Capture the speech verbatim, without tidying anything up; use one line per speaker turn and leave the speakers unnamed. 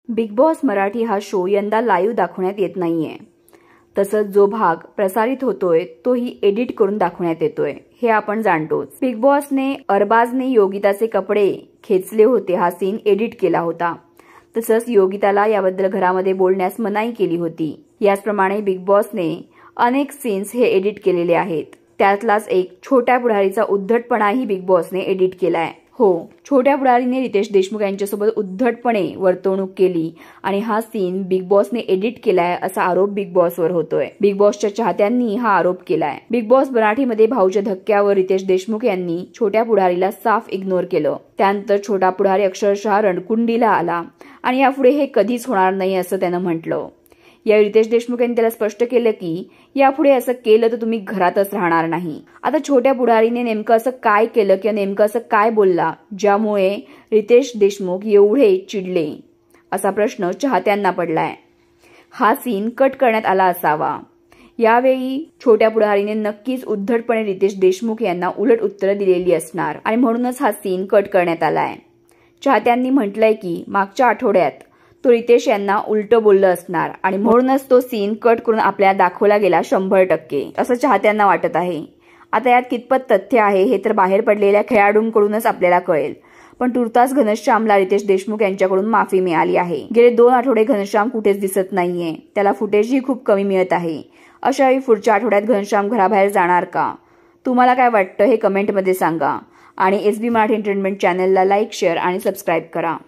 Big boss Marathi हा show यंदा live दाखवण्यात येत नाहीये। तसंच जो भाग प्रसारित होतोय तोही एडिट करून दाखवण्यात येतोय, हे आपण जाणतोच। बिग बॉसने अरबाजने योगिताचे कपडे खेचले होते हा सीन एडिट केला होता। तसंच योगिताला याबद्दल घरामध्ये बोलण्यास मनाई केली होती। याचप्रमाणे बिग बॉसने अनेक सीन्स हे एडिट केलेले आहेत। त्यातलाच एक छोट्या पुढारीचा उद्धटपणाही बिग बॉसने एडिट केलाय। हो, छोट्या पुढारीने रितेश देशमुख यांच्यासोबत उद्धटपणे वर्तवणूक केली आणि हा सीन बिग बॉसने एडिट केलाय असा आरोप बिग बॉसवर होतोय। बिग बॉसच्या चाहत्यांनी हा आरोप केलाय। बिग बॉस मराठीमध्ये भाऊच्या धक्क्यावर रितेश देशमुख यांनी छोट्या पुढारीला साफ इग्नोर केलं। त्यानंतर छोटा पुढारी अक्षरशः रणकुंडीला आला आणि यापुढे हे कधीच होणार नाही असं त्यानं म्हटलं। या रितेश देशमुख यांनी त्याला स्पष्ट केलं की यापुढे असं केलं तर तुम्ही घरातच राहणार नाही। आता छोट्या पुढारीने नेमकं असं काय केलं किंवा नेमकं असं काय बोलला ज्यामुळे रितेश देशमुख एवढे चिडले, असा प्रश्न चाहत्यांना पडलाय। हा सीन कट करण्यात आला असावा। यावेळी छोट्या पुढारीने नक्कीच उद्धटपणे रितेश देशमुख यांना उलट उत्तरं दिलेली असणार आणि म्हणूनच हा सीन कट करण्यात आलाय। चाहत्यांनी म्हटलंय की मागच्या आठवड्यात तो रितेश यांना उलट बोललं असणार आणि म्हणूनच तो सीन कट करून आपल्याला दाखवला गेला शंभर टक्के असं चाहत्यांना वाटत आहे। आता यात कितपत तथ्य आहे हे तर बाहेर पडलेल्या खेळाडूंकडूनच आपल्याला कळेल, पण तुर्तास घनश्यामला रितेश देशमुख यांच्याकडून माफी मिळाली आहे। गेले दोन आठवडे घनश्याम कुठेच दिसत नाहीये, त्याला फुटेजही खूप कमी मिळत आहे। अशावेळी पुढच्या आठवड्यात घनश्याम घराबाहेर जाणार का? तुम्हाला काय वाटतं हे कमेंटमध्ये सांगा आणि एसबी मराठी एंटरटेनमेंट चॅनलला लाईक, शेअर आणि सबस्क्राईब करा।